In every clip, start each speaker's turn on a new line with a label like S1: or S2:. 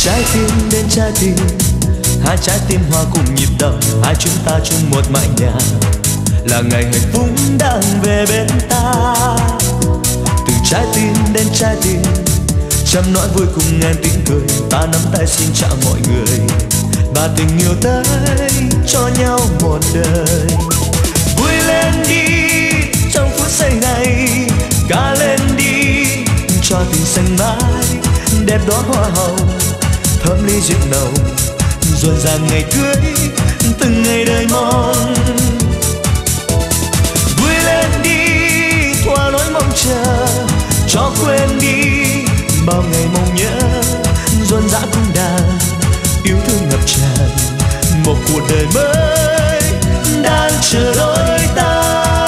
S1: trái tim đến trái tim, hai trái tim hòa cùng nhịp đập, hai chúng ta chung một mái nhà, là ngày hạnh phúc đang về bên ta. Từ trái tim đến trái tim, trăm nỗi vui cùng ngàn tiếng cười, ta nắm tay xin chào mọi người, và tình yêu tới cho nhau một đời. Vui lên đi trong phút giây này, ca lên đi cho tình xanh mãi, đẹp đóa hoa hồng thơm ly rượu nồng, rộn ràng ngày cưới từng ngày đời mong. Vui lên đi thỏa nỗi mong chờ, cho quên đi bao ngày mong nhớ, rộn rã cung đàn yêu thương ngập tràn, một cuộc đời mới đang chờ đôi ta.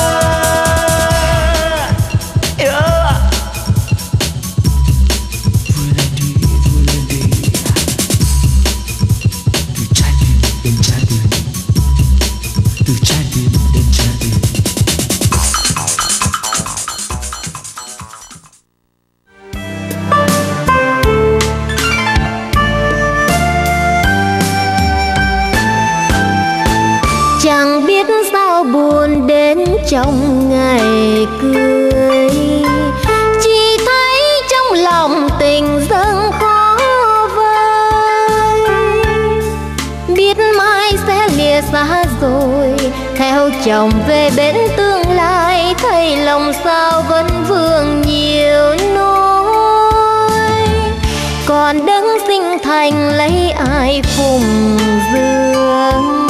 S2: Chẳng biết sao buồn đến trong ngày cưới, chỉ thấy trong lòng tình dâng khó vơi. Biết mai sẽ lìa xa rồi, theo chồng về bên tương lai, thấy lòng sao vẫn vương nhiều nỗi. Còn đấng sinh thành lấy ai phụng dưỡng,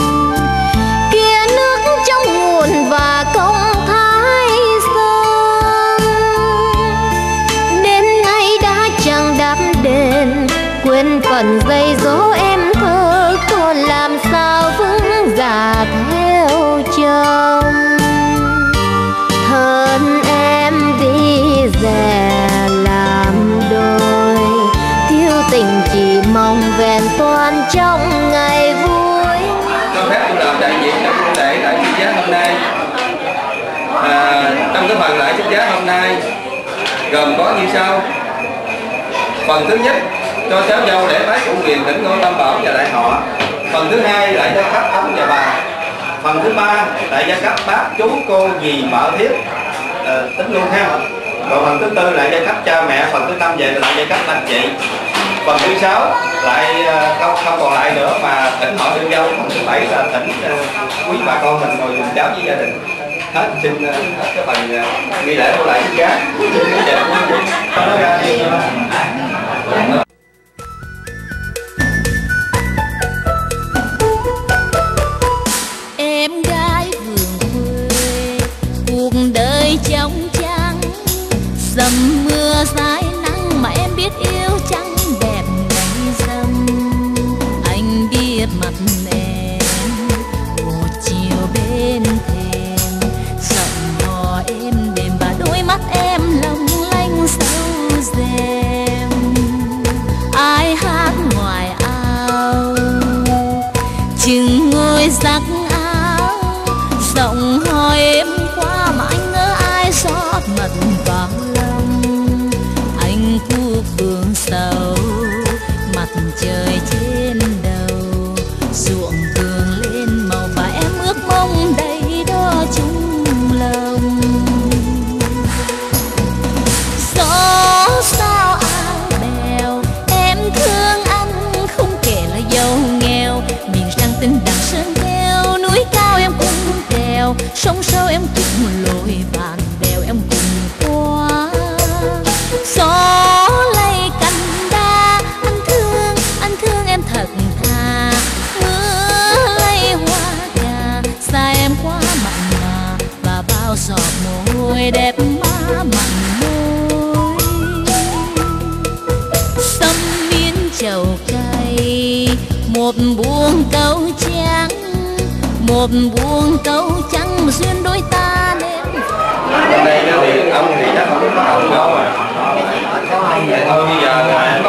S2: nguồn và công thái sơn. Đến ngày đã chẳng đáp đền, quên phần dây dỗ em thơ, còn làm sao vững dạ theo chồng. Thân em đi rẻ làm đôi, thiếu tình chỉ mong vẹn toàn trong ngày vui.
S3: Cho phép tôi làm đại diện cho buổi lễ tại Xuất Giá hôm nay. Trong cái phần lễ Xuất Giá hôm nay gồm có như sau. Phần thứ nhất, cho cháu dâu lễ bái cúng kiền thỉnh ngôi tam bảo và đại họ. Phần thứ hai, lại cho các ông và bà. Phần thứ ba, lại cho các bác chú cô dì vợ thiếp, tính luôn ha. Còn phần thứ tư, lại cho các cha mẹ. Phần thứ năm về lại cho các anh chị. Phần thứ sáu lại không còn lại nữa mà thỉnh họ đương dâu. Phần thứ bảy là thỉnh quý bà con mình ngồi cùng cháu với gia đình. Hết xin cái phần nghi lễ của lại Xuất Giá.
S4: Em gái vườn quê, cuộc đời trong trắng, dầm mưa dài nắng mà em biết yêu chăng đẹp ngày dầm. Anh biết mặt em một chiều bên thềm, giọng hò em đềm và đôi mắt em long lanh sâu rèm. Ai hát ngoài ao chừng ngồi giặc áo, giọng hò em qua mà anh ngỡ ai xót mật vào lòng. Anh khu vườn sầu, mặt trời trên đầu, ruộng vườn lên màu và em ước mong đây đó chung lòng. Gió sao áo bèo, em thương anh không kể là giàu nghèo, miền sang tinh đằng sơn keo, núi cao em cũng trèo, sông sâu em cũng lội, vạn đèo em cùng qua. Gió lay cành đa, anh thương em thật thà. Mưa lay hoa cà, xa em quá mặn mà, và bao giọt mồ hôi đẹp má mặn môi. Sâm miến chầu cay, một buông câu trắng, một buông câu trắng mà duyên đôi ta nên.
S3: Hôm nay thì ông thì chắc không có ông đâu mà. Vậy thôi bây giờ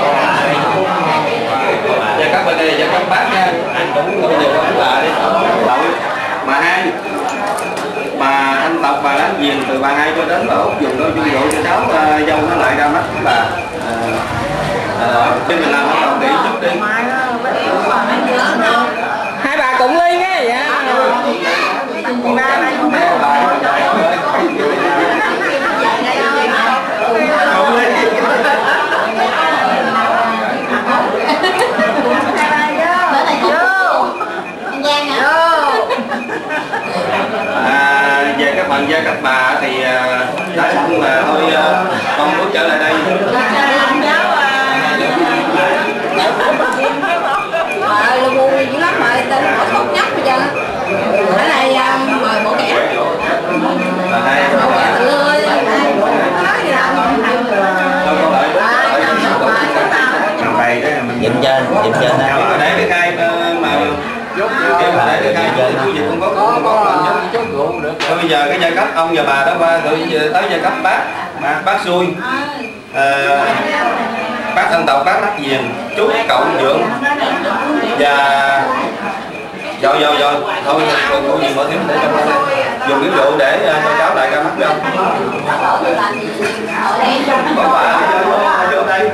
S3: cho các bên đây, cho các bác nha, cũng bây giờ cũng là đi mà hai bà thanh tộc bà láng giềng từ bà hai cho đến bà Út dùng đôi chung rượu cho cháu dâu nó lại ra mắt bà mình làm không đầu tiên chút đi.
S5: Hai bà cũng ly nghe vậy.
S3: Về cái phần gia cách bà thì đã xong là thôi con muốn trở lại đây.
S5: Là buồn dữ lắm mà tên có tốt nhất bây giờ. Ở đây mời bộ kẻ. Bộ kẻ tự ơi. Nói gì đâu.
S6: Dịnh trên đây.
S3: Để cái khai mà để cái khai của dịch không có chút rượu được. Bây giờ cái giai cấp ông và bà đó qua tới giai cấp bác xui, bác dân tộc, bác Đắc Diền, chú cậu Dượng và rồi thôi cô gì mở tiếng để cho con dùng cái rượu để cho cháu lại ra mắt với ông. Có bà vô đây.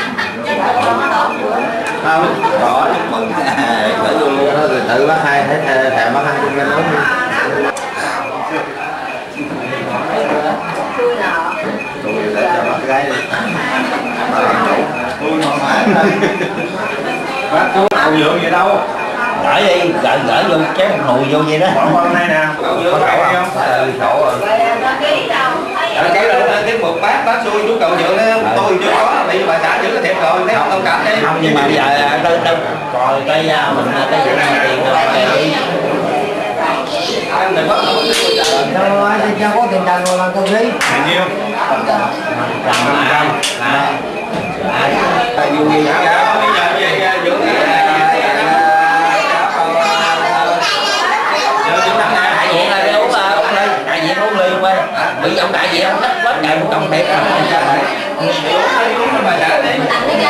S3: Không, có chúc mừng. Tự luôn tự bác hai thấy thèm bác hai cũng lên nói. Tôi để cho bác gái đi. Bác chú cậu Dượng vậy đâu?
S6: Gửi đi, gửi vô chém một nồi vô vậy đó.
S3: Bỏ qua đây nè. Cậu Dượng cậu không? Cậu rồi. Cái một bác xui chú cậu Dượng đó, tôi chưa có, bị bà xã giữ cái thiệp rồi, thấy không thông cảm đi.
S6: Không, nhưng mà bây giờ đâu còn cái mình cái vụ này tiền rồi.
S3: Em đừng bắt đâu
S7: có tiền trần rồi làm công lý.
S3: bao nhiêu?
S6: 100.
S3: Tại dù gì cả bây giờ về Dượng
S6: đại diện uống ly quay bị ông đại diện ông quá trời một đồng đẹp
S3: bà xã đi.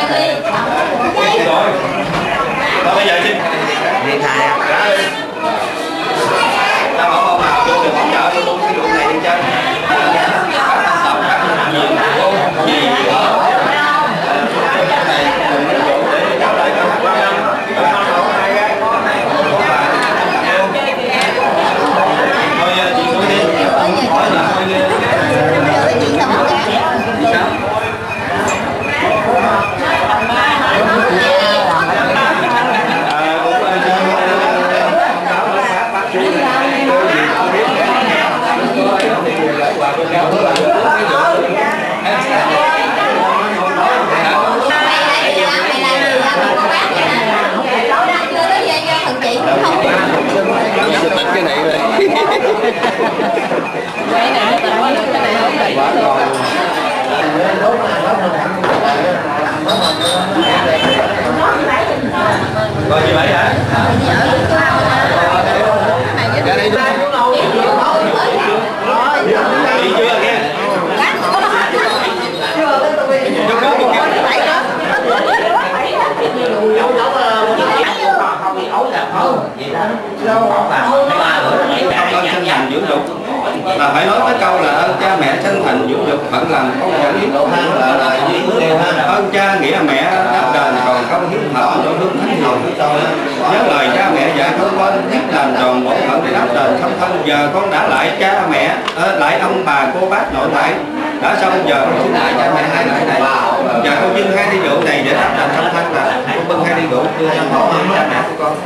S3: Rồi. Thôi bây giờ xin
S6: điện thoại
S3: tao bảo ông nào vô được hỗ trợ tôi luôn cái vụ này đi chơi. Các dân tộc, các dân nhiều gì cái này rồi.
S5: Cái này không đầy.
S3: Rồi như vậy hả? Cái này đi chưa nghe? Dưỡng dục mà phải nói cái câu là ơn cha mẹ chân thành dưỡng dục vẫn làm con dẫn hiến ơn cha nghĩa mẹ đáp đền còn không hiến hợp cho hương thánh hiền nhớ lời cha mẹ dạy con hiến đền tròn bổn phận để đáp đền thâm thân. Giờ con đã lại cha mẹ lại ông bà cô bác nội tại đã xong, giờ con xin lại cha mẹ hai lại này và con dâng hai ly rượu này để đáp đền thâm thân là con bưng hai ly rượu đưa cho cha mẹ của con.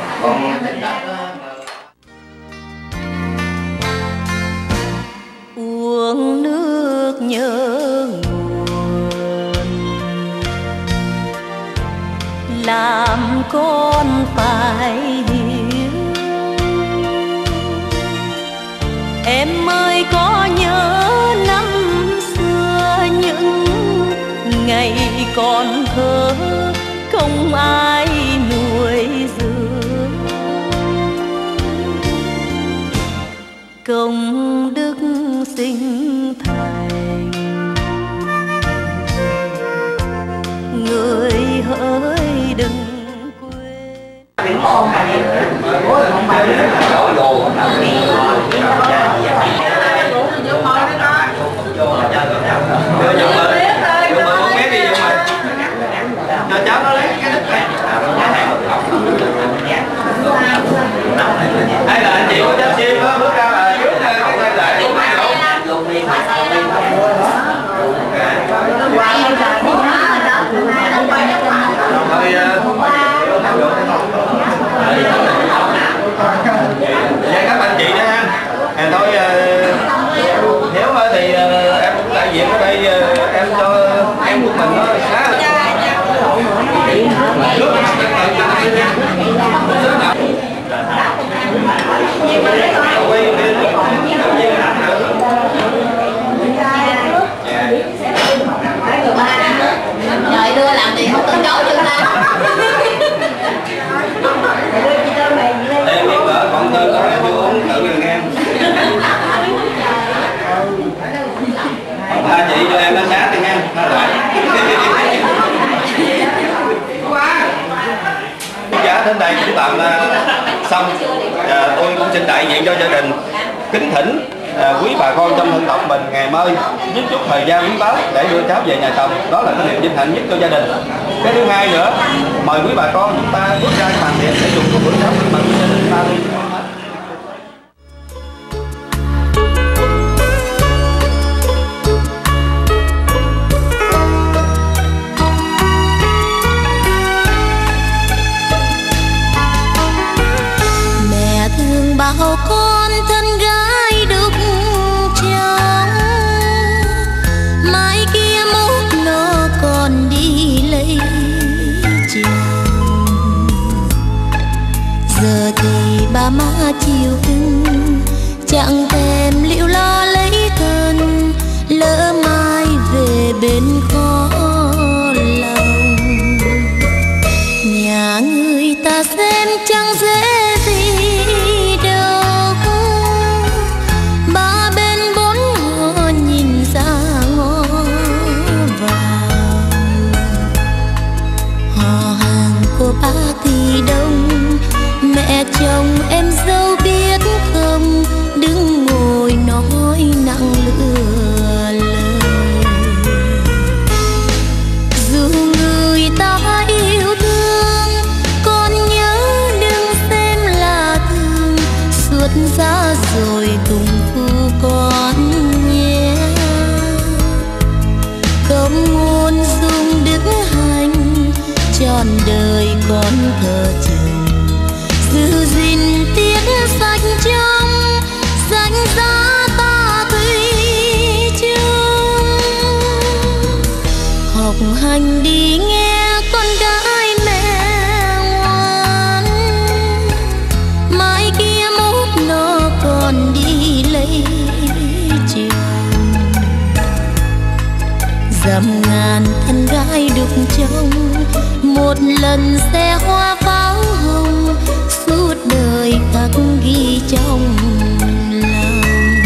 S4: Uống nước nhớ nguồn làm con phải hiểu. Em ơi có nhớ năm xưa những ngày còn thơ không ai nuôi dưỡng, công đức sinh thành người hỡi đừng quên.
S3: Cho cháu nó Hay là anh chị có chấp sim đó, bước ra là trước cái tay lại luôn này đâu. Dạ các anh chị đó ha. Thôi nếu thì em cũng đại diện ở đây em cho em của mình nó khá là
S5: trời đưa làm gì không từ chối được ta.
S3: em biết vợ còn tư có em vô uống tự rồi nghe. Ba chị cho em nó sát đi nghe. Giá đến đây cũng tạm xong. Tôi cũng xin đại diện cho gia đình kính thỉnh quý bà con trong dân tộc mình ngày mới giúp chút thời gian quý báu để đưa cháu về nhà chồng, đó là cái niềm vinh hạnh nhất cho gia đình. Cái thứ hai nữa, mời quý bà con chúng ta bước ra bàn tiệc để dùng cái bữa cháu bằng gia đình ta đi.
S4: bảo con thân gái đúc trong mai kia mốt nó còn đi lấy chồng. Giờ thì ba má chiều ưng chẳng thèm liệu lo lấy thân, lỡ mai về bên khó lòng. Nhà người ta xem chẳng dễ gì đâu, ba bên bốn họ nhìn ra ngó vào. Họ hàng của ba thì đông, mẹ chồng em dâu biết không, đứng ngồi nói nặng lựa lời. Dù người ta yêu thương, con nhớ đừng xem là thương, suốt ra rồi cùng khu con nhé. Không muốn dung đức hành, trọn đời con thờ chồng, giữ gìn tiếng sạch trong danh giá ta thủy chung. Học hành đi nghe con gái mẹ ngoan, mai kia mốt nó còn đi lấy chồng. Dằm ngàn thân gái đục trong, một lần xe hoa pháo hồng, suốt đời khắc ghi trong lòng.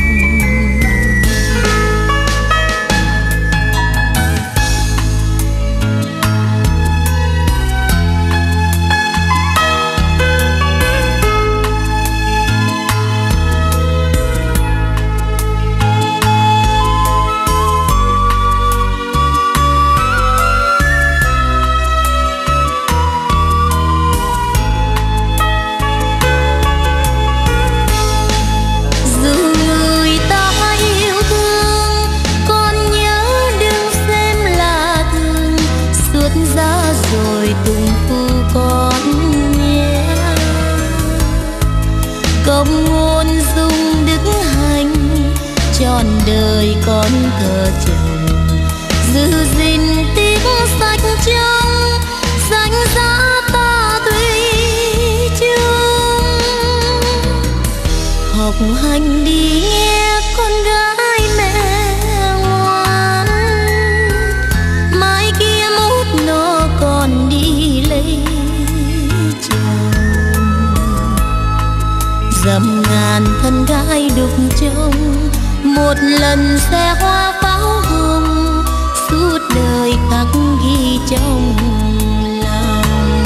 S4: Công ngôn dung đức hành, trọn đời con thờ chồng, giữ gìn tiếng sạch trong danh giá ta thủy chung. Học hành đi nghe con gái mẹ ngoan, mai kia mốt nó còn đi lấy chồng. Dằm ngàn thân gái đục trong, một lần xe hoa pháo hồng, suốt đời khắc ghi trong lòng.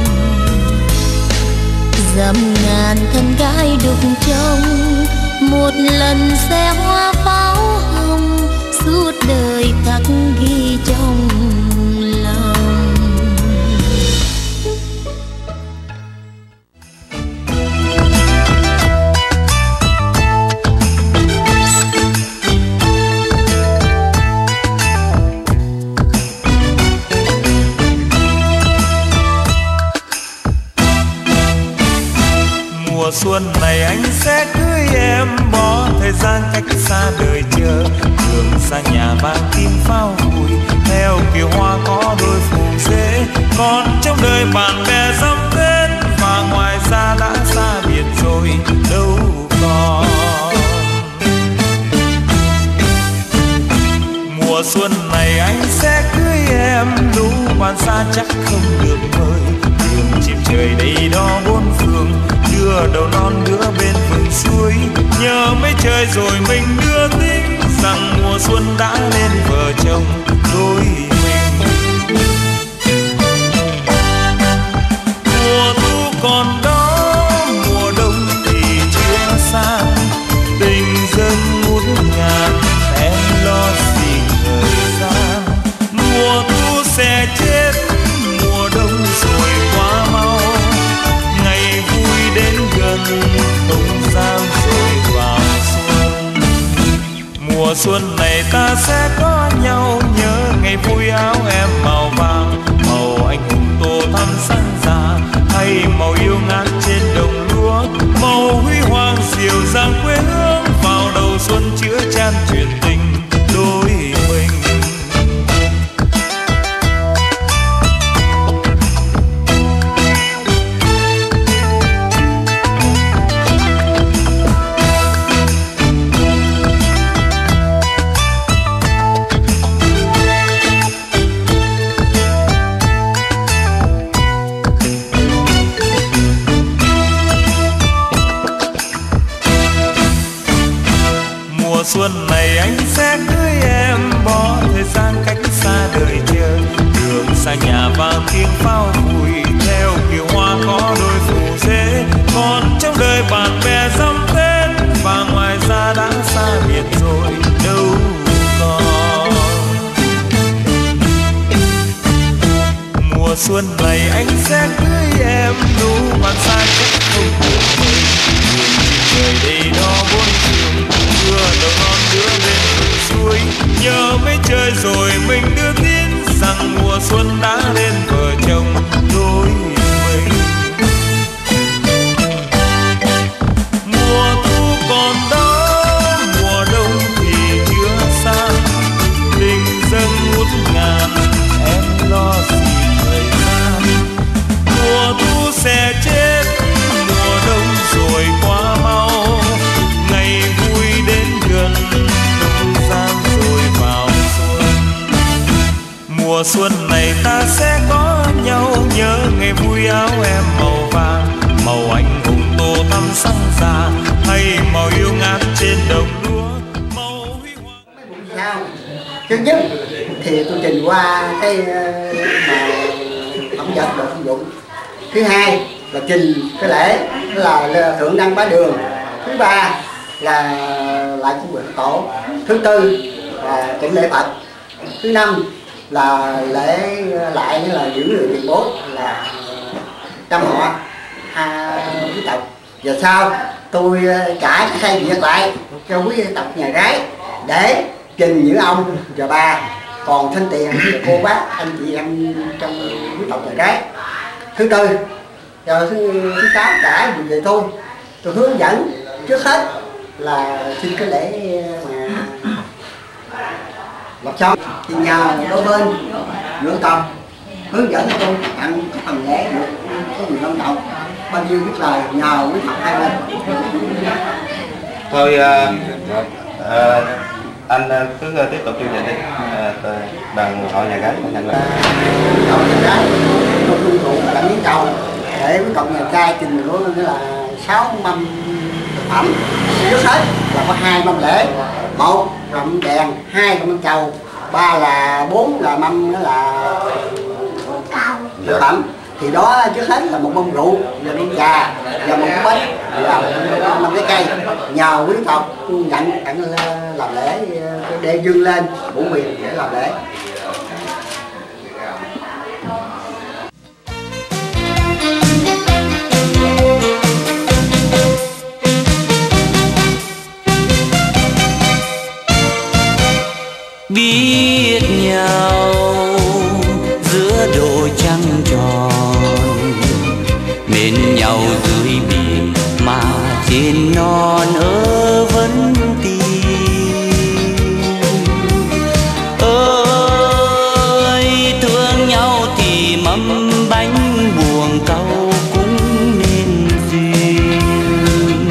S4: Dằm ngàn thân gái đục trong, một lần xe hoa pháo hồng, suốt đời khắc ghi trong lòng.
S1: Mùa xuân này anh sẽ cưới em, bỏ thời gian cách xa đời chờ, đường sang nhà mang tim phao vui, theo kiều hoa có đôi phù rễ. Còn trong đời bạn bè dăm tên, và ngoài ra đã xa biệt rồi đâu còn. Mùa xuân này anh sẽ cưới em, lũ bạn xa chắc không được mời, đường chìm trời đầy đó bốn phương, đưa đầu non đứa bên vực suối. Nhớ mấy trời rồi mình đưa tính rằng mùa xuân đã nên vợ chồng đôi mình. Mùa thu còn đó, mùa đông thì chưa xa, tình dân ngút ngàn em lo gì thời gian. Mùa thu sẽ chết, mùa đông rồi quá mau, ngày vui đến gần không gian rồi vào xuân. Mùa xuân này ta sẽ có nhau, nhớ ngày vui áo em màu vàng, màu anh hùng tô thắm sáng già, hay màu yêu ngát trên đồng lúa, màu huy hoàng dịu dàng quê hương, vào đầu xuân chứa chan truyền tình đôi mình. Xuân này anh sẽ cưới em, bỏ thời gian cách xa đời chờ, đường xa nhà vang tiếng pháo vui, theo kiều hoa có đôi phù rễ. Còn trong đời bạn bè dăm tên, và ngoài ra đã xa biệt rồi đâu còn. Mùa xuân này anh sẽ cưới em, lũ bạn xa chắc không được mời, đường chìm trời đầy đó bốn phương, đưa đầu non đứa bên vực suối. Nhớ mấy trời rồi mình đưa tin rằng mùa xuân đã đến vợ chồng đôi mình. Mùa thu còn đó, mùa đông thì chưa xa, tình dâng ngút ngàn em lo gì thời gian. Mùa thu sẽ chết, mùa đông rồi quá mau, ngày vui đến gần không gian rồi vào xuân. Mùa xuân này ta sẽ có nhau, nhớ ngày vui áo em màu vàng, màu anh hùng tô thắm sáng già, hay màu yêu ngát trên đồng lúa, màu huy hoàng.
S7: Sao? Thứ nhất thì tôi trình qua cái phẩm vật đồ công dụng. Thứ hai là trình cái lễ là thượng đăng bá đường. Thứ ba là lại cung nguyện tổ. Thứ tư là tụng lễ Phật. Thứ năm là lễ lại là giữ người tiền bối là trăm họ quý tộc. Giờ sau tôi trả cái việc lại cho quý tộc nhà gái để trình những ông và bà còn thanh tiền cô bác anh chị em trong quý tộc nhà gái. Thứ tư rồi thứ tám trả về tôi hướng dẫn trước hết là xin cái lễ mà lập xong thì nhờ đôi bên nửa tầm hướng dẫn tôi tặng phần lễ được có nhiều long trọng bao nhiêu biết lời nhờ quý tộc hai bên.
S3: Thôi anh cứ tiếp tục chương trình đi. Đoàn họ nhà gái của nhà gái
S7: tôi tuân thủ đặng miếng cầu để quý tộc nhà trai trình của nó là 6 mâm thực phẩm. Trước hết là có 2 mâm lễ, 1 là mâm đèn, 2 là mâm trầu, 3 là 4 là mâm đó là thực phẩm. Thì đó trước hết là một mâm rượu và mâm trà và một bánh và 5 cái cây. Nhờ quý tộc nhận tặng làm lễ để dâng lên bổ quyền để làm lễ.
S8: Biết nhau giữa đôi trăng tròn, bên nhau dưới biển mà trên non ở Vân Tiền. Ơi thương nhau thì mâm bánh buồng cau cũng nên duyên.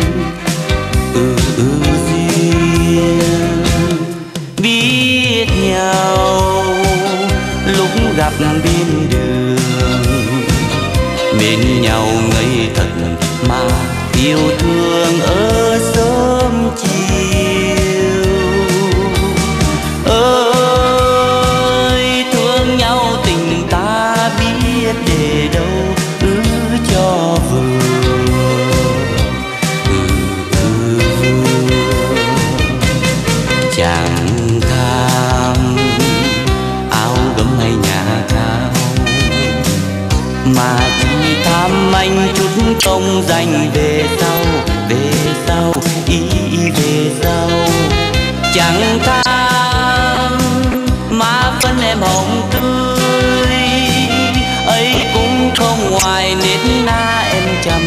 S8: Duyên biết nhau lúc gặp bên đường, bên nhau ngây thật mà yêu thương ở sớm chiều. Ơi thương nhau tình ta biết để đâu cho vừa. Chẳng tham áo gấm hay nhà cao, mà chỉ tham anh chút công danh về sau ý về sau. Chẳng tham má phân em hồng tươi, ấy cũng không ngoài nết na em trăm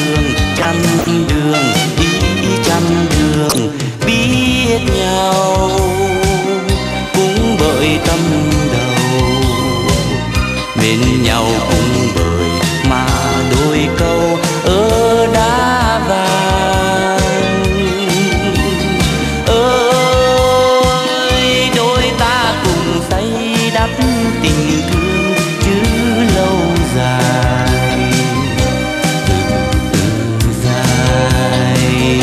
S8: đường ý trăm đường. Biết nhau cũng bởi tâm đầu, bên nhau cũng bởi mà đôi câu ở đá vàng. Ơi đôi ta cùng xây đắp tình thương chứ lâu dài dài.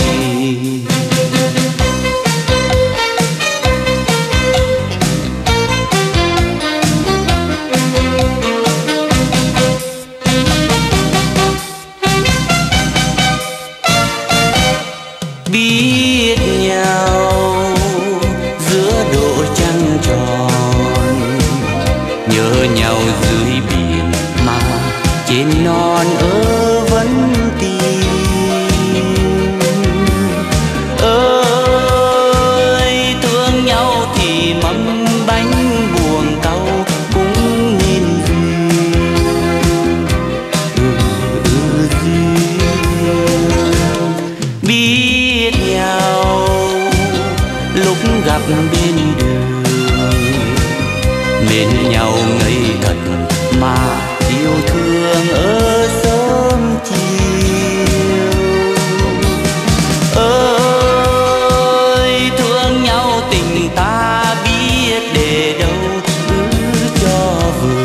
S8: Biết nhau giữa độ trăng tròn, nhớ nhau dưới biển mà trên non ở Vân Tiền. Ơi thương nhau thì mâm bánh buồng cau cũng nên duyên. Biết nhau lúc gặp bên đường, bên nhau ngây thật mà yêu thương ở sớm chiều. Ơi thương nhau tình ta biết để đâu cho vừa.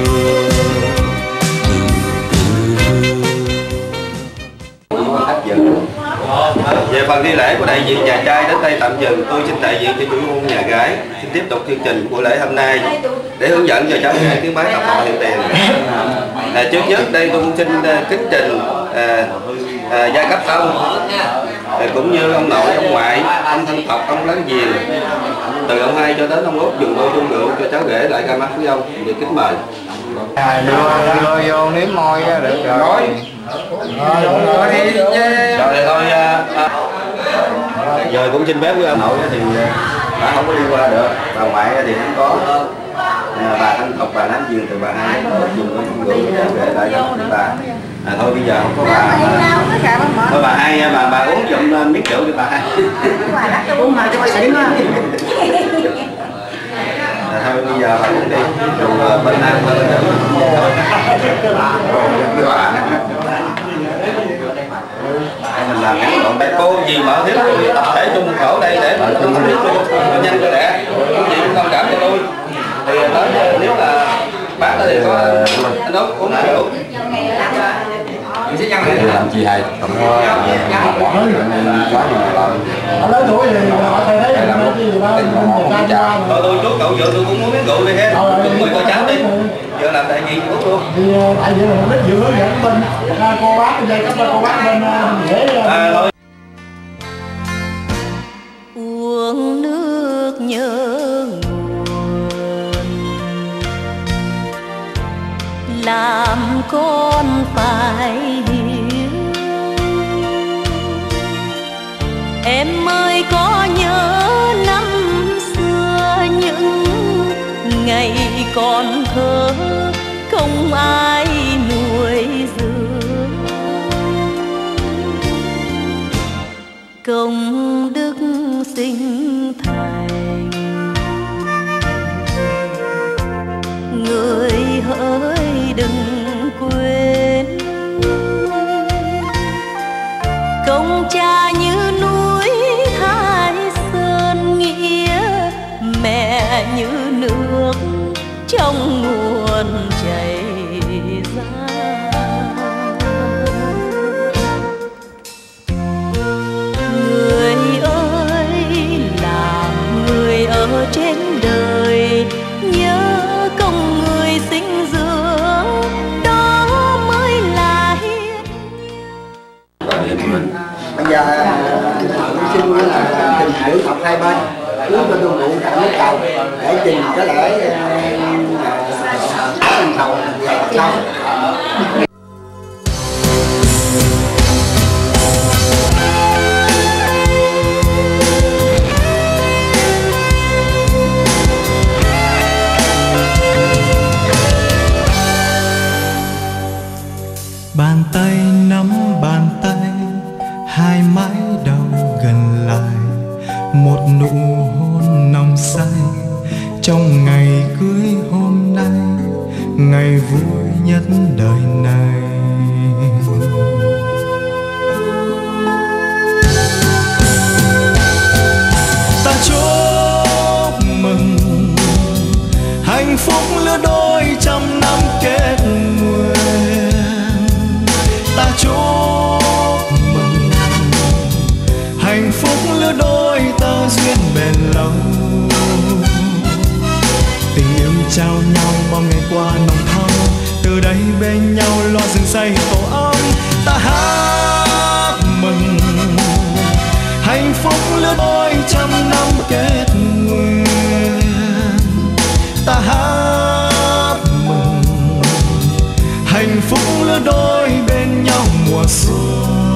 S3: Về phần nghi lễ của đại diện nhà trai đến đây tạm dừng, tôi xin đại diện cho chủ môn nhà gái xin tiếp tục chương trình của lễ hôm nay để hướng dẫn cho cháu gái tiếng bái tập họ hiện tiền. Trước nhất đây tôi xin kính trình gia cấp ông cũng như ông nội, ông ngoại, ông thân tộc, ông láng giềng, từ ông hai cho đến ông út dùng đôi chung rượu cho cháu rể lại ra mắt với ông. Vậy kính mời.
S9: Đưa vô nếm môi được rồi.
S3: Rồi thôi giờ cũng xin phép với ông nội thì bà không có đi qua được, bà ngoại thì không có, bà thân tộc, bà láng giềng từ bà hai dùng đôi chung rượu cho cháu rể lại ra mắt bà. Thôi bây giờ không có bà thôi bà hai, bà uống giùm miếng rượu cho bà hai.
S5: Uống mà cho bà xỉn quá.
S3: Thôi bây giờ bà uống đi, rồi bên Nam thôi mình làm ngắn gọn đây. Cô gì mở tiếp tập thể chung khổ đây để mà tôi biết luôn nhanh cho lẹ. Cô gì cũng thông cảm cho tôi thì tới nếu là bác thì có anh Út uống rượu.
S9: Làm chi hay không có quá lớn tuổi thì thầy thấy là một
S3: thôi tôi chốt cậu vợ tôi cũng muốn miếng rượu đi ha, chúc mừng cho cháu đi, vợ làm đại diện uống luôn.
S9: Thì tại vì mục đích vừa hướng dẫn bên cô bác bên đây, cô bác bên dễ
S3: thôi.
S4: Uống nước nhớ nguồn, làm con phải hiểu. Em ơi có nhớ năm xưa những ngày còn thơ không ai nuôi dưỡng.
S7: giờ xin trình nữ học hai bên cứ cho tôi mượn cả nước cầu để trình cái lễ thành cầu sau.
S1: Bàn tay nắm bàn tay, hai mái đầu gần lại, một nụ hôn nồng say trong ngày cưới hôm nay, ngày vui nhất đời này. Ta chúc mừng hạnh phúc lứa đôi trăm năm kết nguyện. Ta chúc mừng hạnh phúc lứa đôi tơ duyên bền lâu. Tình yêu trao nhau bao ngày qua nồng thắm, từ đây bên nhau lo rừng xây tổ ấm. Ta hát mừng hạnh phúc lứa đôi trăm năm kết nguyện. Ta hát mừng hạnh phúc lứa đôi bên nhau mùa xuân.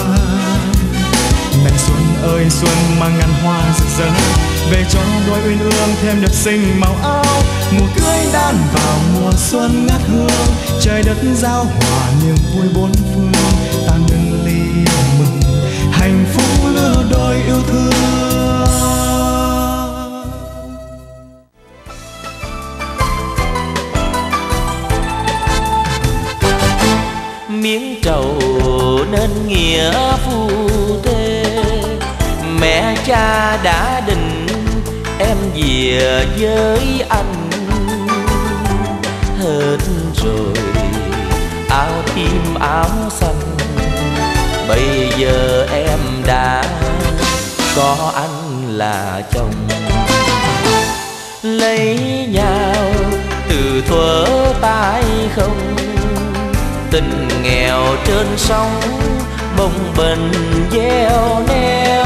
S1: Này xuân ơi xuân mang ngàn hoa rực rỡ, về cho đôi uyên ương thêm được xinh màu áo. Mùa cưới đan vào mùa xuân ngát hương, trời đất giao hòa niềm vui bốn phương. Ta nâng ly mừng hạnh phúc lứa đôi yêu thương.
S8: Miếng trầu nên nghĩa phu thê, mẹ cha đã định em về với anh. Hết rồi áo tím áo xanh, bây giờ em đã có anh là chồng. Lấy nhau từ thuở tay không, tình nghèo trên sông bồng bềnh gieo neo.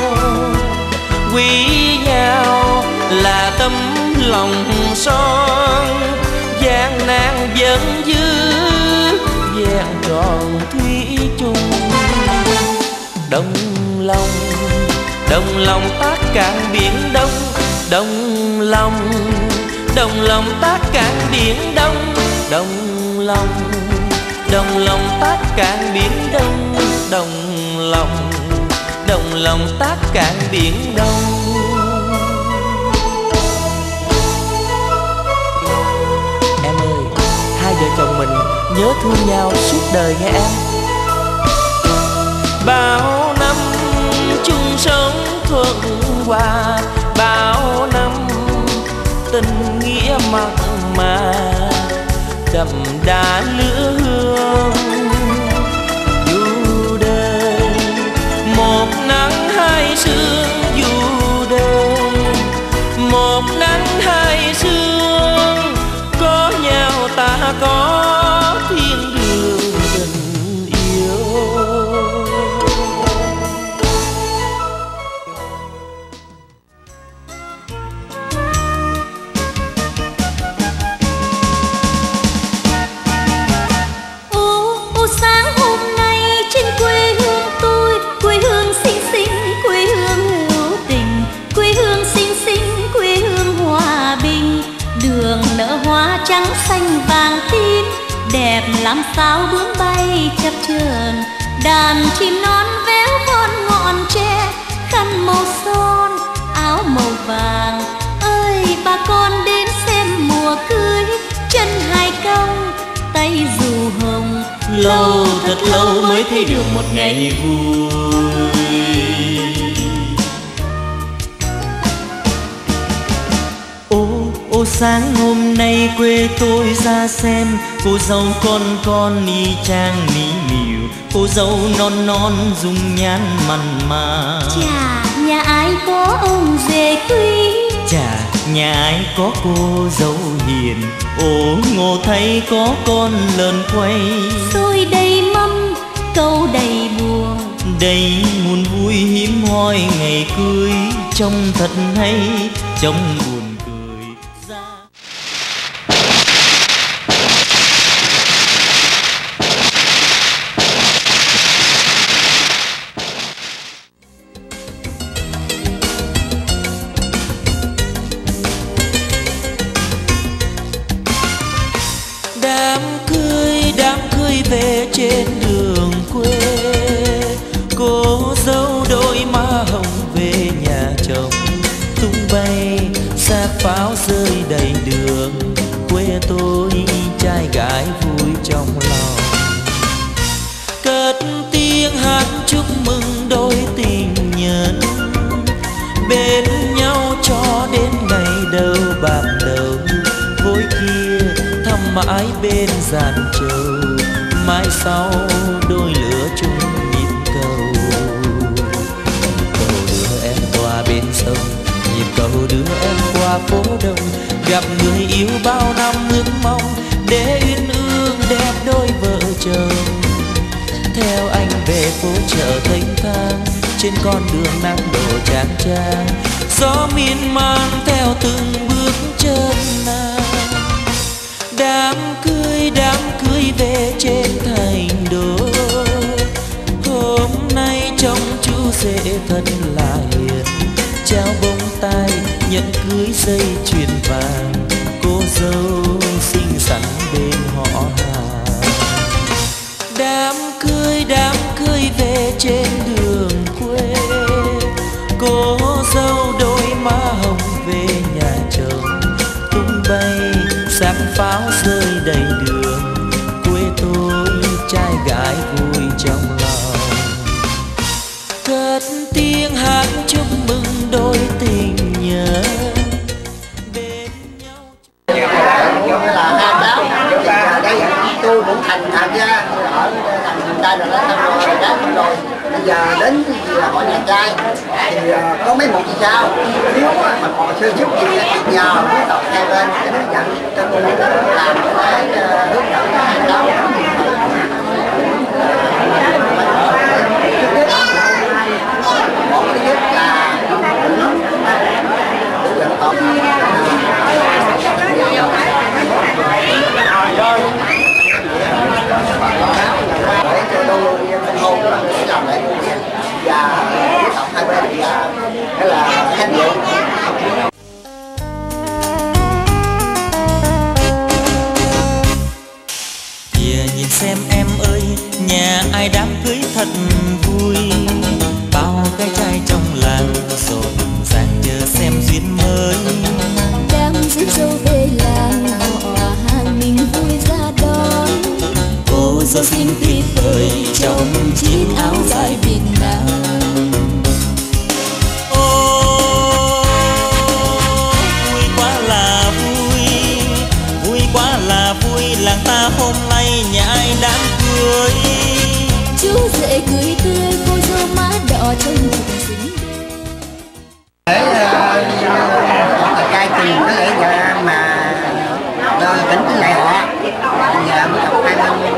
S8: Quý nhau là tấm lòng son, gian nan vẫn giữ vẹn tròn thủy chung. Đồng lòng tác cạn biển đông, đồng lòng tác cạn biển đông, đồng lòng tác cạn biển đông, đồng lòng tác cạn biển đông. Em ơi, hai vợ chồng mình nhớ thương nhau suốt đời nghe em. Bao năm chung sống thuận hòa, bao năm tình nghĩa mặn mà đậm đà lửa hương. Dù đời một nắng hai sương, dù đời một nắng hai sương, có nhau ta có thiên đường tình yêu.
S4: Sáng hôm nay trên quê hương tôi, quê hương xinh xinh, quê hương hữu tình, quê hương xinh xinh, quê hương hòa bình. Đường nở hoa trắng xanh vàng tím, đẹp làm sao bướm bay chập chờn. Đàn chim non véo von ngọn tre, khăn màu son, áo màu vàng. Ơi bà con đến xem mùa cưới, chân hai cong, tay dù hồng.
S8: Lâu thật lâu mới thấy được một ngày vui. Ô sáng hôm nay quê tôi ra xem, cô dâu con y chang mỹ miều, cô dâu non dung nhan mặn mà.
S4: Chà nhà ai có ông rể quý,
S8: chà nhà ai có cô dâu hiền. Ồ ngộ thấy có con lợn quay,
S4: xôi đầy mâm câu đầy buồn,
S8: đầy Hiếm hoi ngày cưới trông thật hay, trông buồn cười ra. Đám cưới về trên đường quê, cô dâu đôi má hồng về nhà chồng. Tung bay xác pháo rơi đầy đường, quê tôi trai gái vui trong lòng. Cất tiếng hát chúc mừng đôi tình nhân, bên nhau cho đến ngày đầu bạc đầu. Vối kia thăm mãi bên giàn trầu, mai sau đôi lửa chung nhịp cầu. Cầu đưa em qua bên sông, nhịp cầu đưa em qua phố đông. Gặp người yêu bao năm ước mong, để uyên ương đẹp đôi vợ chồng. Theo anh về phố chợ thênh thang, trên con đường nắng đổ chang chang. Gió miên man theo từng bước chân nàng. Đám cưới về trên thành đô, hôm nay trông chú rể thật là hiền. Trao bông tai nhận cưới dây chuyền vàng, cô dâu xinh xắn bên họ hàng. Đám cưới về trên đường quê, cô dâu đôi má hồng về nhà chồng. Tung bay xác pháo rơi đầy đường, quê tôi trai gái vui trong lòng. Cất tiếng hát chúc mừng đôi tình nhân, bên nhau.
S7: Là hai cháu ở đây tôi cũng thành ra ở thành trai rồi đó, xong rồi gái cũng rồi. Bây giờ đến là hỏi nhà trai thì có mấy một gì sao, nếu mà họ sơ giúp gì thì nhờ quý tộc hai bên để hướng dẫn cho tôi làm cái hướng dẫn cho hai cháu. Một thứ nhất là dân tộc để cho đôi bên hôn là làm lễ và quý tộc hai bên là khen ngợi.
S8: Kìa nhìn xem em ơi, nhà ai đám cưới thật vui. Bao cái trai trong làng rộn ràng chờ xem duyên mới.
S4: Đang rước dâu về làng, họ hàng mình vui ra đón.
S8: Cô dâu xinh tuyệt vời trong chiếc áo dài Việt Nam. Vui quá là vui, vui quá là vui, làng ta hôm nay nhà ai đám cưới.
S4: Chú rể cười tươi, cô dâu má đỏ trông thật xinh.
S7: Để trai tìm cái lễ giờ mà tính cái lễ họ giờ mới học hai năm.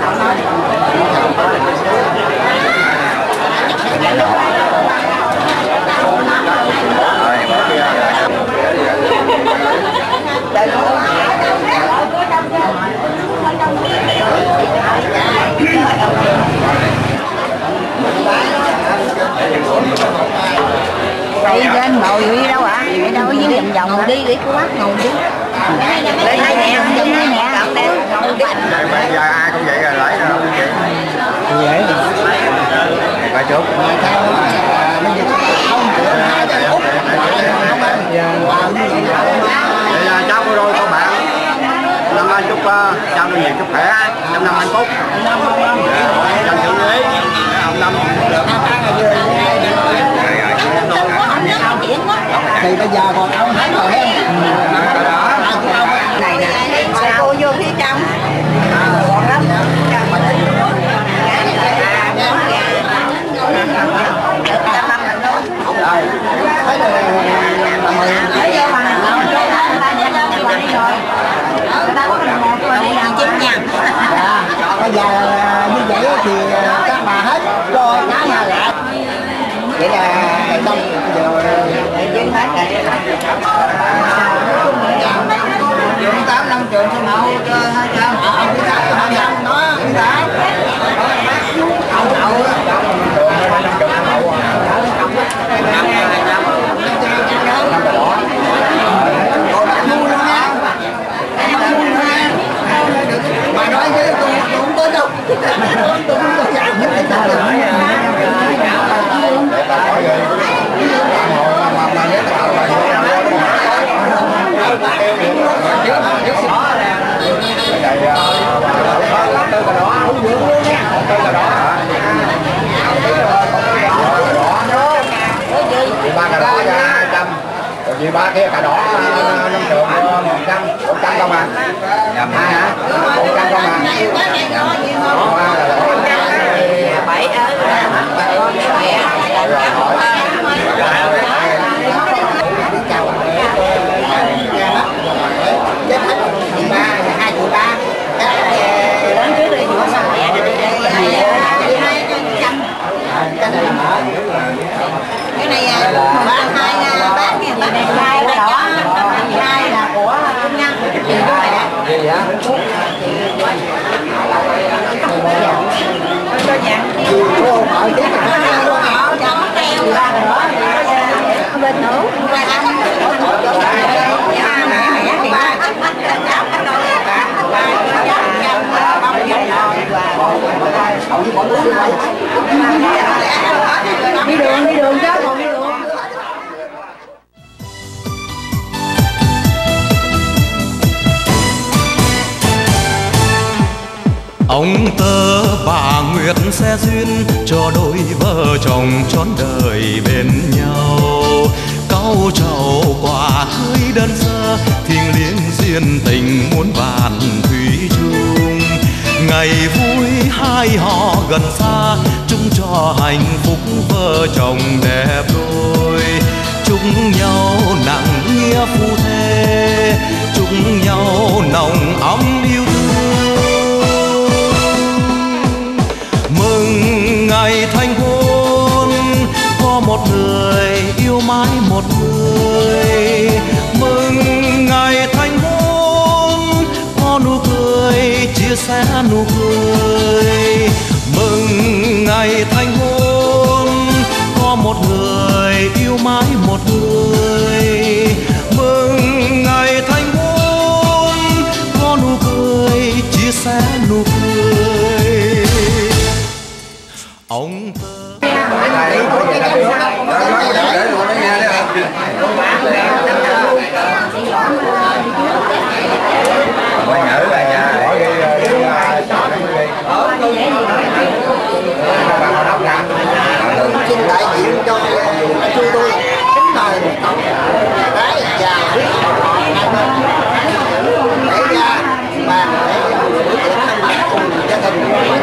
S5: Đi lên ngồi đi đâu ạ? Đi đâu với vòng vòng ngồi đi cô bác ngồi đi. Lên đây nè, lên đây nè.
S3: Bây giờ ai cũng vậy rồi, lấy rồi không vậy?
S7: Vậy
S3: Coi chút. Cháu cô đôi con bạn năm anh chúc cháu được nhiều chúc khỏe, trong năm hạnh phúc, trong sự ý, ông năm được.
S7: Thì bây giờ còn ông hết rồi em.
S5: Này nè, cô vô phía trong. Còn lắm.
S7: Bây giờ như vậy thì các bà hết cho cá nhà lại. Vậy là đông
S5: Chuyên hết trường 8 năm trường số 1 cho 200. Thứ 8 cho 200 đó. Thứ 8. Mà nói chứ tôi không tới đâu. Tôi không có giảm hết cái ba cà đỏ ra 200, còn chị ba kia cà đỏ 5 trường 100 không à? Nhầm hai hả? 100 không à? Bảy cái này ba hai bác kia hai là đỏ, hai là của Kim Ngân, gì vậy? Cho dạng bên nữa đi đường chứ còn đi đường.
S1: Ông tơ bà Nguyệt sẽ duyên cho đôi vợ chồng trọn đời bên nhau. Cao trầu quả cưới đơn sơ, thiêng liêng duyên tình muôn vàn thủy chung. Ngày vui hai họ gần xa, chung cho hạnh phúc vợ chồng đẹp đôi. Chúc nhau nặng nghĩa phu thê, chúc nhau nồng ấm yêu thương. Mừng ngày thành hôn, có một người yêu mãi một người. Mừng ngày thành hôn, có nụ cười chia sẻ nụ cười. Mừng ngày thành hôn, có một người yêu mãi một người. Mừng ngày thành hôn, có nụ cười chia sẻ nụ cười. Ông
S7: xin đại diện cho chú tôi kính mời một tổng gái già hai bên để ra bàn để bữa tiệc ăn mặc cùng gia đình.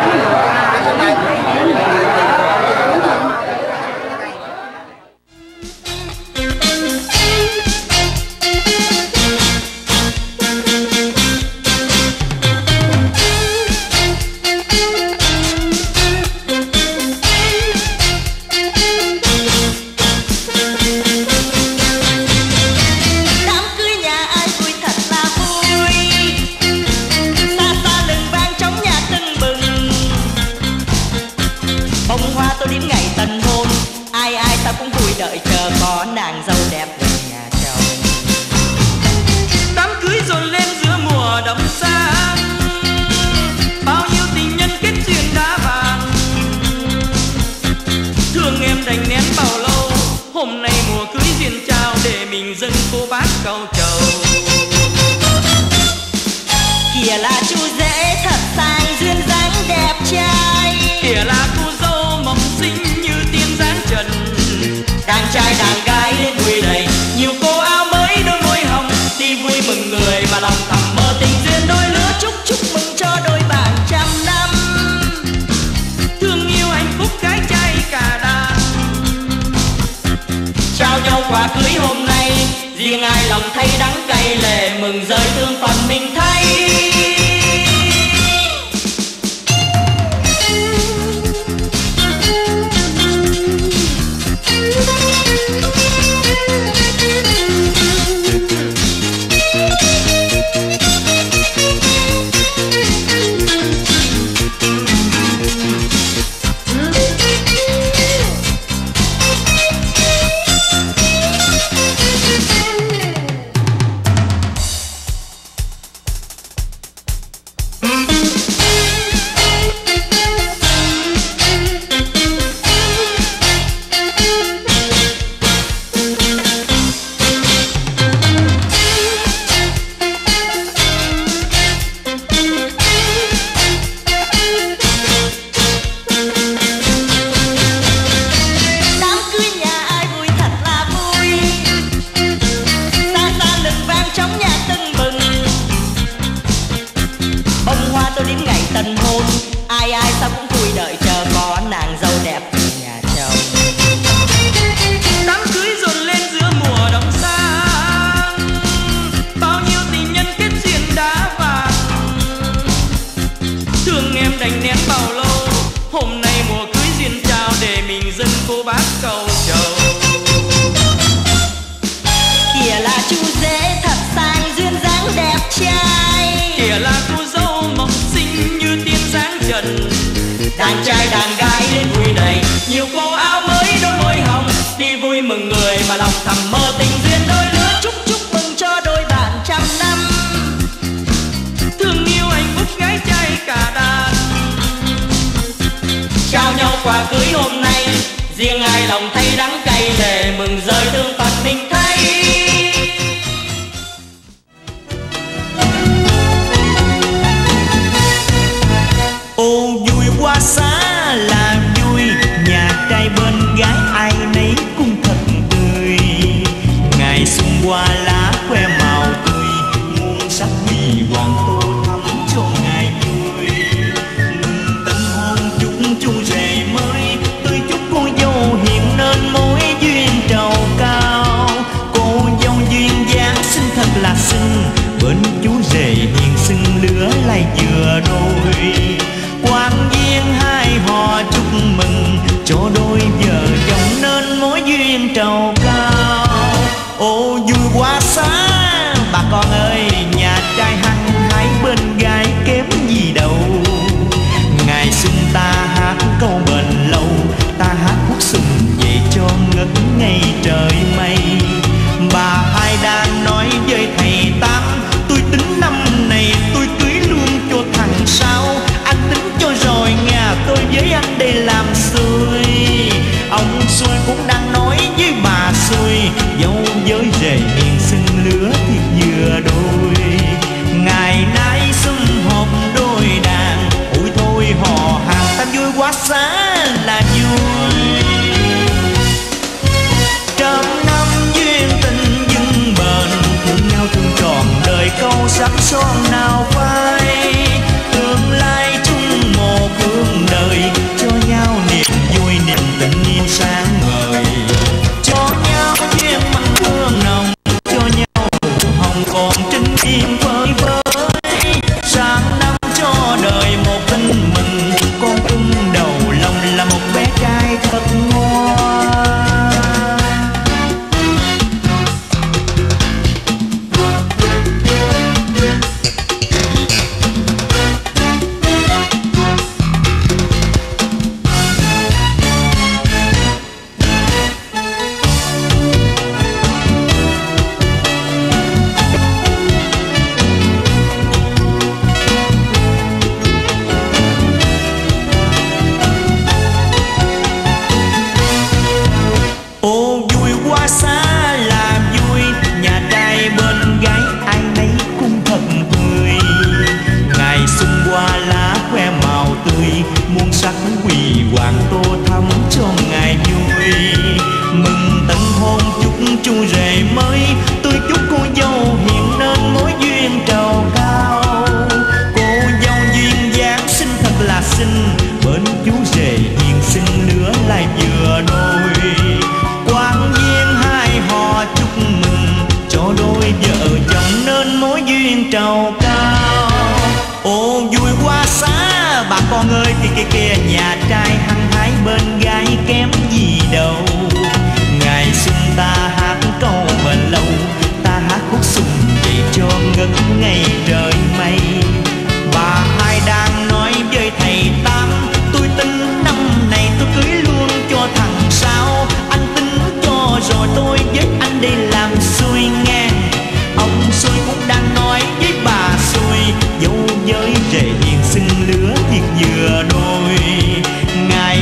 S8: Cưới hôm nay riêng ai lòng thấy đắng cay lệ mừng rơi thương phần mình thay. Hôm nay mùa cưới duyên trao để mình dâng cô bác câu chầu.
S4: Kìa là chú rể thật sang duyên dáng đẹp trai,
S8: Kìa là cô dâu mộng xinh như tiên dáng trần.
S4: đàn trai đàn gái đến vui này,
S8: Nhiều cô áo mới đôi môi hồng, đi vui mừng người mà lòng thầm mơ tình duyên đôi lứa.
S4: chúc mừng cho đôi bạn trăm năm,
S8: Thương yêu hạnh phúc gái trai cả đàn.
S4: trao nhau quà cưới hôm nay, riêng ai lòng thấy đắng cay để mừng rơi thương Phật mình thay.
S8: Ô vui quá xá là vui, nhà trai bên gái ai nấy cũng thật tươi. Ngày xuân qua lá khoe màu tươi, muôn sắc huy hoàng tô thắm cho ngày vui. Tân hôn chúc chú rể mới, tôi chúc cô dâu hiện nên mối duyên trầu cao. Cô dâu duyên dáng xinh thật là xinh, bên chú rể hiền xinh lứa lại vừa đôi. Quan viên hai họ chúc mừng cho đôi vợ chồng nên mối duyên trầu cao. Ô vui quá xá bà con ơi, nhà trai hăng hái bên gái kém gì đâu. Ngày xuân ta hát câu bền lâu, ta hát khúc sùng về cho ngất ngây trời mây. Bà hai đang nói với thầy Tám, tôi tính năm này tôi cưới luôn cho thằng Sáu. Anh tính cho rồi nhà tôi với anh đây làm xuôi. Ông xuôi cũng đang nói với bà xuôi, dâu với rể hiền xinh lứa thiệt vừa đôi. Ngày nay sum họp đôi đàn, ôi thôi hò hàng ta vui quá xá là vui. Trăm năm duyên tình vững bền, thương nhau thương tròn đời câu sắc son nào phai. Tương lai chung một hướng đời, cho nhau niềm vui niềm tình yêu sáng ngời. Cho nhau duyên mặn hương nồng, cho nhau hồng còn trinh im phơi phới. Sáng năm cho đời một tin mừng, con tung đầu lòng là một bé trai thật ngoan. Ô vui quá xá là vui, nhà trai bên gái ai nấy cũng thật tươi. Ngày xuân qua lá khoe màu tươi, muôn sắc huy hoàng tô thắm cho ngày vui. Mừng tân hôn chúc chú rể mới, tôi chúc cô dâu hiện nên mối duyên trầu cao. Cô dâu duyên dáng xinh thật là xinh, bên chú rể hiền xinh lứa lại vừa đôi. Quan viên hai họ chúc mừng cho đôi vợ chồng nên mối duyên trầu cao. Ô vui quá xá bà con ơi, kia nhà trai hăng hái bên gái kém gì đâu. Ngày xuân ta hát câu bền lâu, ta hát khúc sùng vậy cho ngất ngây trời mây. Bà hai đang nói với thầy Tám, tôi tính năm này tôi cưới luôn cho thằng Sáu. Anh tính cho rồi tôi với anh đi làm xuôi nghe. Ông xuôi cũng đang nói với bà xuôi, dâu với rể hiền xinh lứa thiệt vừa đôi. Ngày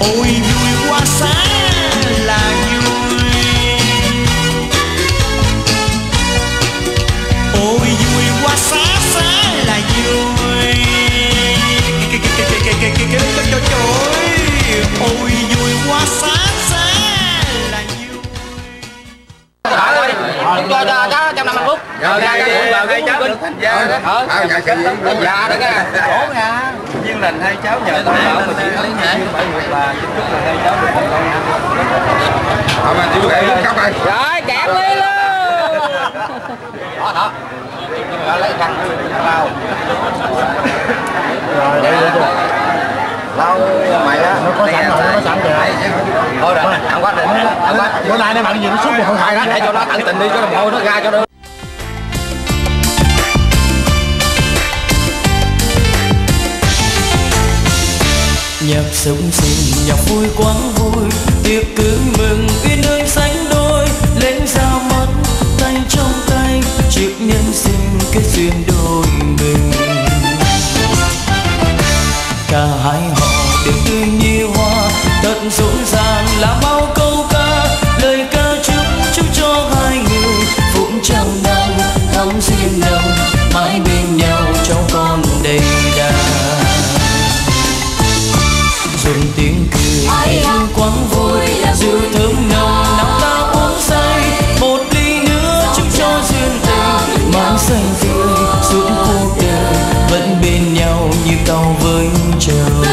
S1: ôi vui quá xá là vui, ôi vui quá xá xá là vui, ôi vui quá xá xá là vui.
S3: Cho trong 50 phút. Rồi ra cái cháu được thành gia đó. Dạ đó nha. Khổ nha. Duyên lành hai cháu nhờ Tam Bảo mà chỉ lấy nhẹ phải một là chúc chúc là hai cháu được thành công. Mà chịu kẹt cắp rồi. Rồi kẹt đi luôn. Đó. Rồi lấy khăn lau. Rồi đây luôn. Lau mày á, nó có sẵn rồi, nó sẵn rồi. Thôi rồi, ăn quá rồi. Bữa nay nó bận gì nó suốt một không khai đó, để cho nó tận tình đi cho đồng hồ nó ra cho được.
S1: Nhạc sống sinh, nhạc vui quán vui, tiệc cưới mừng uyên ương sánh đôi, lên ra mắt tay trong tay, chiếc nhân sinh kết duyên đôi mình. Cả hai họ đều tươi như hoa, thật rộn ràng là bao câu ca, lời ca chúc cho hai người phụng trăm năm thắm duyên nồng, mãi bên nhau cháu con đầy đà. Dùng tiếng cười vui quán vui, rượu thơm nồng nắm ta uống say, một ly nữa chúc cho duyên tình mang xanh tươi suốt cuộc đời, vẫn bên nhau như cao với trời.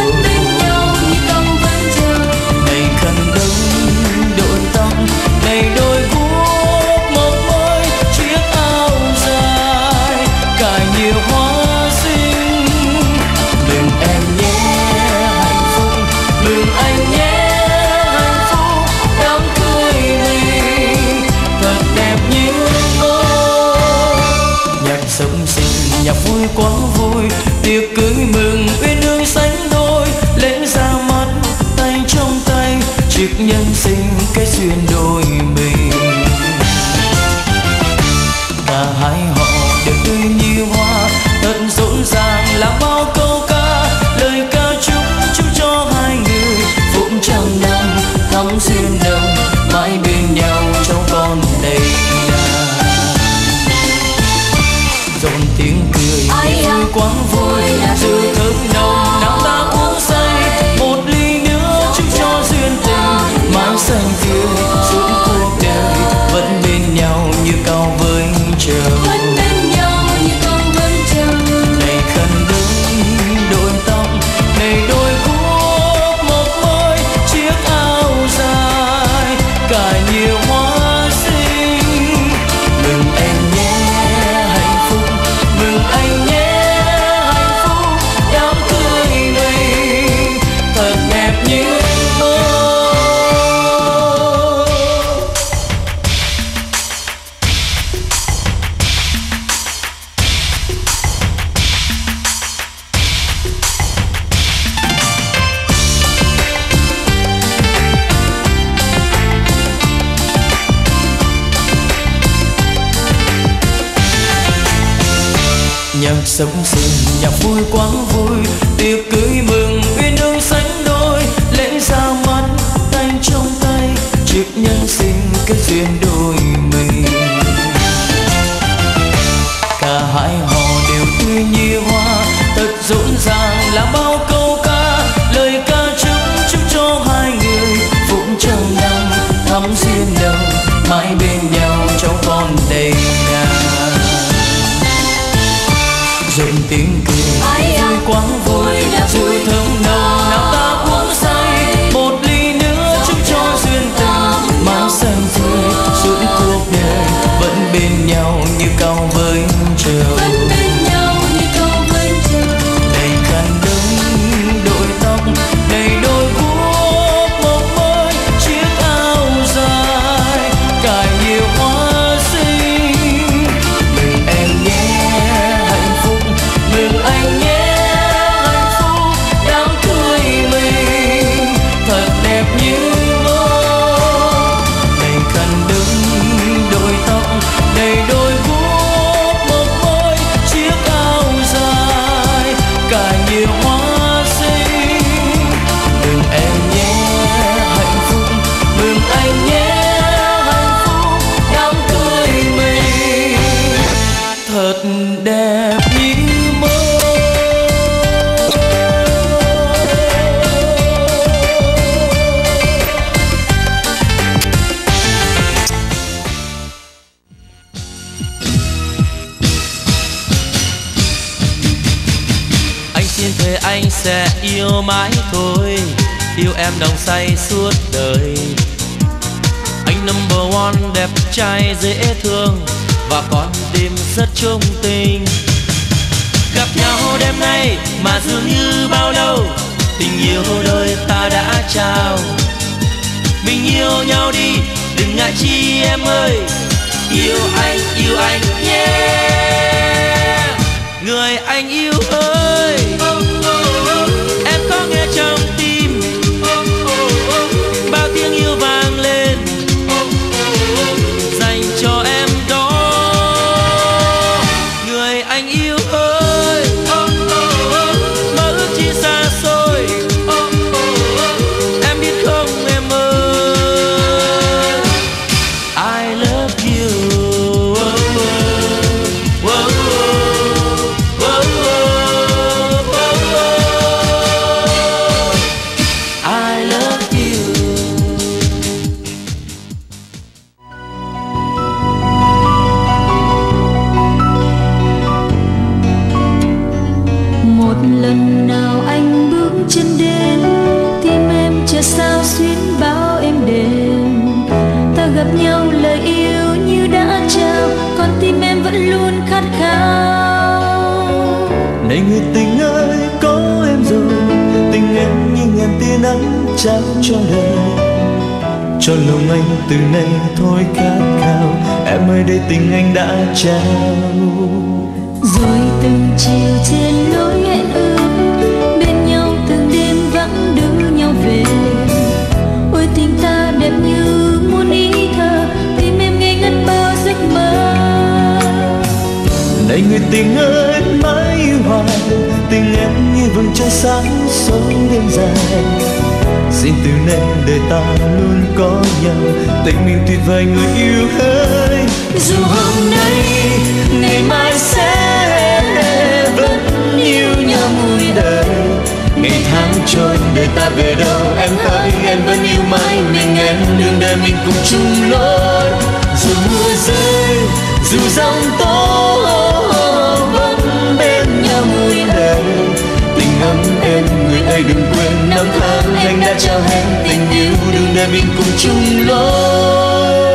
S1: Này khăn đông đội tóc, này đôi guốc mộc môi, chiếc áo dài cài nhiều hoa xinh, mừng em nhé hạnh phúc, mừng anh nhé hạnh phúc, đám cưới mình thật đẹp như mơ. Nhạc sống sinh, nhạc vui quán vui, tiệc cưới mừng uyên ương sánh đôi, lên ra mắt tay trong tay, chiếc nhân sinh kết duyên đôi mình. Cả hai họ đều tươi như hoa, thật rộn ràng là bao câu ca, lời ca chúc cho hai người phụng trăm năm thắm duyên nồng, mãi bên nhau cháu con đầy đà. Dồn tiếng cười vui quán vui, rượu thơm nồng nắm ta uống say, một ly nữa chúc cho duyên tình mãi xanh tươi suốt cuộc đời, vẫn bên nhau như cao với trời. Này khăn đông đội tóc, này đôi guốc mộc môi, chiếc áo dài cài nhiều hoa xinh, mừng em nhé hạnh phúc, mừng anh nhé hạnh phúc, đám cưới mình thật đẹp như mơ. Nhạc sống sinh, nhạc vui quán vui, tiệc cưới mừng uyên ương sánh đôi, lễ ra mắt tay trong tay, chiếc nhân sinh kết duyên đôi mình. Cả hai họ đều tươi như hoa, thật rộn ràng là bao câu ca, lời ca chúc cho hai người phụng trăm năm thắm duyên nồng, mãi bên nhau cháu con đầy nhà. Dồn tiếng cười vui quán vui, sẽ yêu mãi thôi, yêu em nồng say suốt đời. Anh number one đẹp trai dễ thương và con tim rất trung tình. Gặp nhau đêm nay mà dường như bao lâu, tình yêu đôi ta đã trao. Mình yêu nhau đi, đừng ngại chi em ơi, yêu anh yeah. Người anh yêu ơi, em có nghe trong tim bao tiếng yêu vang lên dành cho em đó. Người anh yêu ơi, mơ ước chi xa xôi, em biết không em ơi, I love you. I love you.
S4: Một lần nào anh bước chân đến, tim em chợt sao xuyến bao êm đềm. Ta gặp nhau lời yêu như đã trao, con tim em vẫn luôn khát khao.
S1: Này người tình ơi, có em rồi, tình em như ngàn tia nắng trao cho đời, cho lòng anh từ nay thôi khát khao. Em ơi đây tình anh đã trao.
S4: Rồi từng chiều trên lối hẹn ước, bên nhau từng đêm vắng đưa nhau về. Ôi tình ta đẹp như muôn ý thơ, tim em ngây ngất bao giấc mơ.
S1: Này người tình ơi mãi yêu hoài, tình em như vầng trăng sáng sớm đêm dài. Xin từ nay đời ta luôn có nhau, tình mình tuyệt vời người yêu ơi.
S4: Dù hôm nay
S1: ngày mai sẽ vẫn yêu nhau muôn đời. Ngày tháng trôi đời ta về đâu, em ơi em vẫn yêu mãi mình em, đường đời mình cùng chung lối. Dù mưa rơi, dù giông tố, vẫn bên nhau muôn đời. Tình ấm em người ơi đừng quên, năm tháng anh đã trao hết tình yêu, đường đời mình cùng chung lối.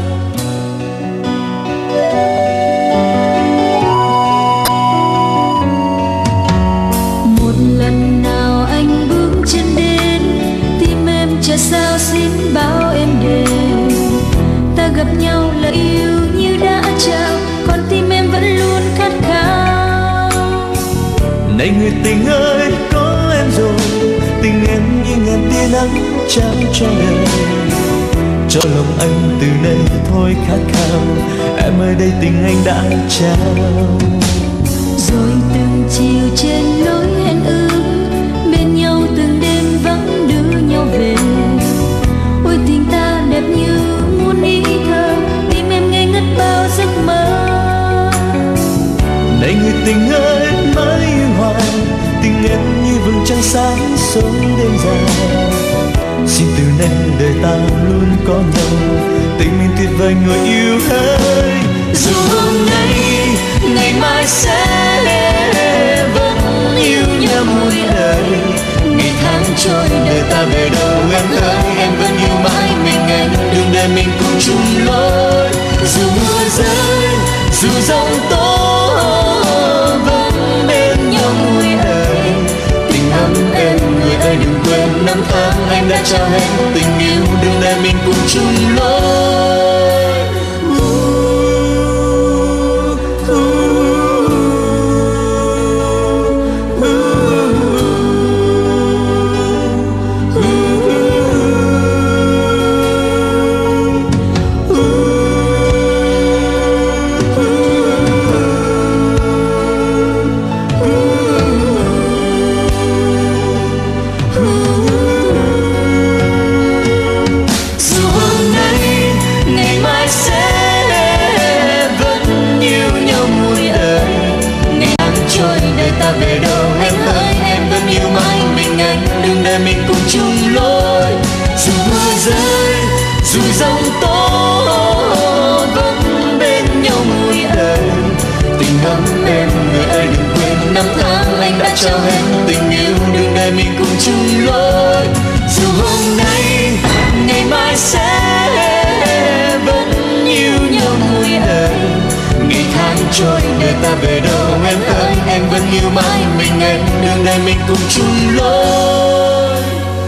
S4: một lần nào anh bước chân đến, tim em chợt sao xuyến bao êm đềm. Ta gặp nhau lời yêu như đã trao, con tim em vẫn luôn khát khao.
S1: Này người tình ơi, có em rồi, tình em như ngàn tia nắng trao cho đời, cho lòng anh từ nay thôi khát khao. Em ơi đây tình anh đã trao.
S4: Rồi từng chiều trên lối hẹn ước, bên nhau từng đêm vắng đưa nhau về. Ôi tình ta đẹp như muôn ý thơ, tim em ngây ngất bao giấc mơ.
S1: Này người tình ơi mãi yêu hoài, tình em như vầng trăng sáng sớm đêm dài. Xin từ nay đời ta luôn có nhau, tình mình tuyệt vời người yêu ơi. Dù hôm nay ngày mai sẽ vẫn yêu nhau muôn đời. Ngày tháng trôi đời ta về đâu, em ơi em vẫn yêu mãi mình em, đường đời mình cùng chung lối. Dù mưa rơi, dù giông tố, vẫn bên nhau muôn đời. Tình ấm em người ơi đừng quên, năm tháng anh đã trao hết tình yêu, đường đời mình cùng chung lối. Về đâu em ơi em vẫn yêu mãi mình anh, đường đời mình cùng chung lối. Dù mưa rơi, dù giông tố, vẫn bên nhau muôn đời. Tình ấm em người ơi đừng quên, năm tháng anh đã trao hết tình yêu. này mình cùng chung lối.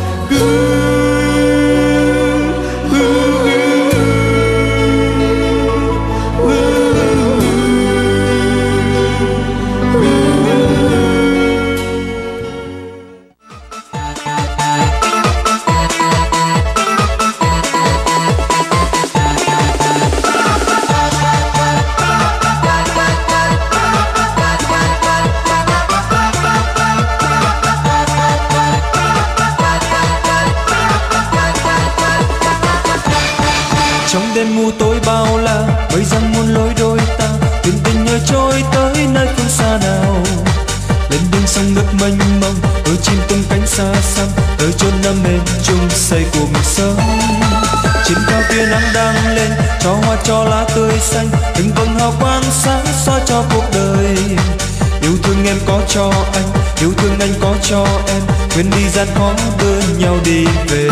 S1: Trong đêm mù tối bao la, mây răng muôn lối đôi ta, thuyền tình nhờ trôi tới nơi phương xa nào. Lên đường sông nước mênh mông, đôi chim tung cánh xa xăm, tới chốn đam mê chung xây cuộc sống. Trên cao tia nắng đang lên, cho hoa cho lá tươi xanh, từng vầng hào quang sáng soi cho cuộc đời. Yêu thương em có cho anh, yêu thương anh có cho em, quên đi gian khó đưa nhau đi về.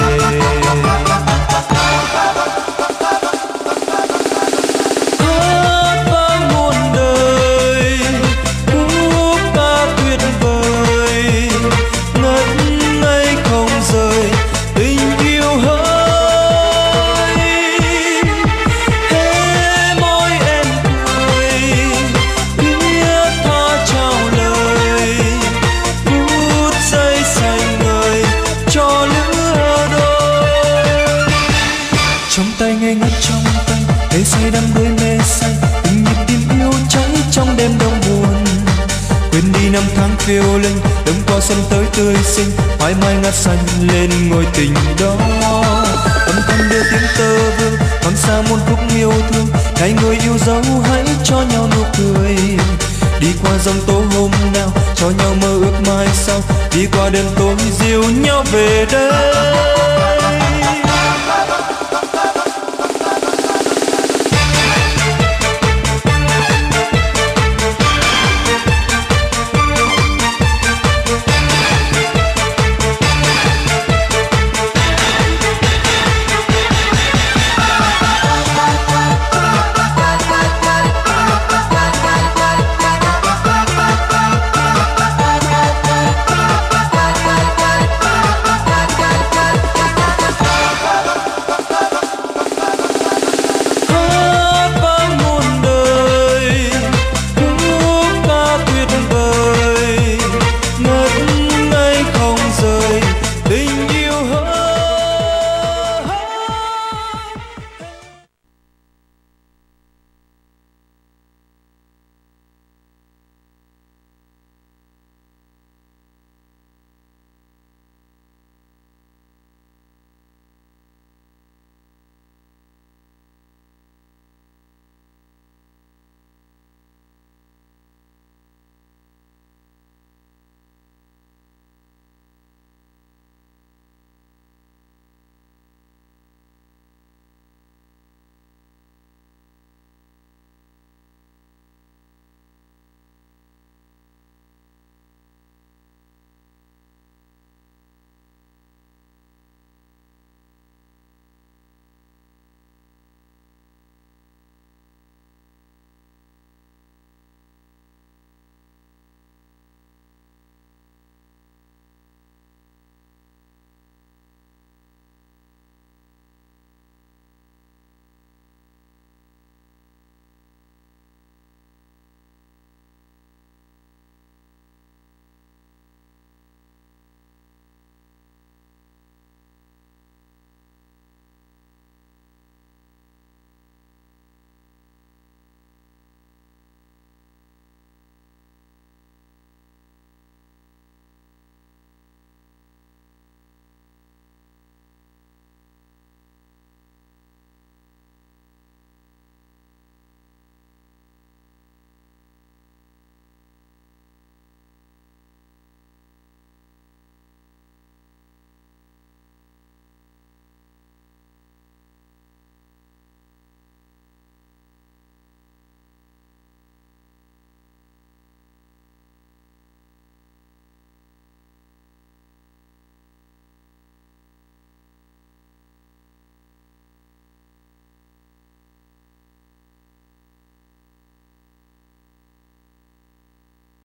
S1: Trong tay ngây ngất trong tay, hãy say đắm đuối mê say, từng nhịp tim yêu cháy trong đêm đông buồn. Quên đi năm tháng phiêu linh, đêm qua xuân tới tươi xinh, mãi mãi ngát xanh lên ngôi tình đó. Âm thanh đưa tiếng tơ vương, vang xa muôn khúc yêu thương, hai người yêu dấu hãy cho nhau nụ cười. Đi qua dòng tố hôm nào, cho nhau mơ ước mai sau, đi qua đêm tối dìu nhau về đây.